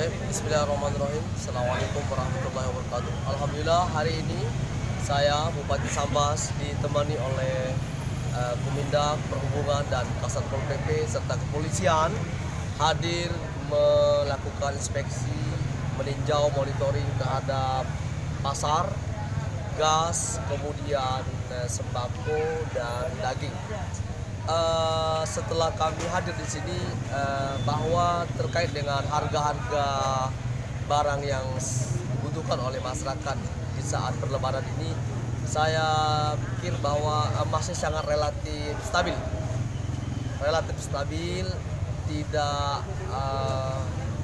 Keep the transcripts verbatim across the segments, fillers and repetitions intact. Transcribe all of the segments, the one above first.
Baik, bismillahirrahmanirrahim. Assalamualaikum warahmatullahi wabarakatuh. Alhamdulillah hari ini saya Bupati Sambas ditemani oleh uh, Pemindak Perhubungan dan Kasat Pol P P serta kepolisian hadir melakukan inspeksi, meninjau, monitoring terhadap pasar, gas, kemudian uh, sembako dan daging. Uh, setelah kami hadir di sini uh, bahwa terkait dengan harga-harga barang yang dibutuhkan oleh masyarakat di saat berlebaran ini, saya pikir bahwa uh, masih sangat relatif stabil, relatif stabil, tidak uh,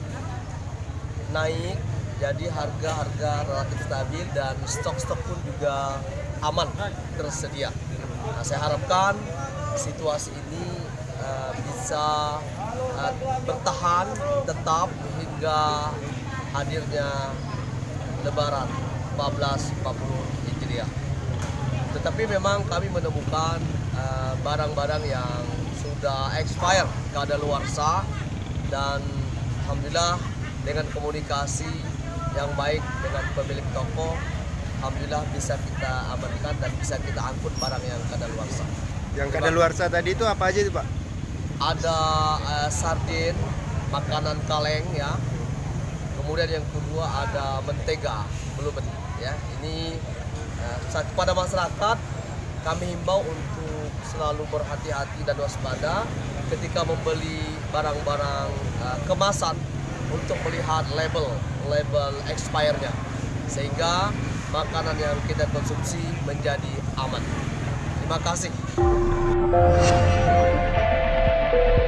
naik, jadi harga-harga relatif stabil dan stok-stok pun juga aman tersedia. Nah, saya harapkan situasi ini uh, bisa uh, bertahan tetap hingga hadirnya Lebaran seribu empat ratus empat puluh Hijriah. Tetapi memang kami menemukan barang-barang uh, yang sudah expired, kadaluarsa, dan alhamdulillah dengan komunikasi yang baik dengan pemilik toko, alhamdulillah bisa kita amankan dan bisa kita angkut barang yang kadaluarsa. Yang kadaluarsa tadi itu apa aja itu, Pak? Ada uh, sardin, makanan kaleng ya. Kemudian yang kedua ada mentega, belum ya. Ini uh, kepada masyarakat kami himbau untuk selalu berhati-hati dan waspada ketika membeli barang-barang uh, kemasan untuk melihat label label expire-nya sehingga makanan yang kita konsumsi menjadi aman. Terima kasih.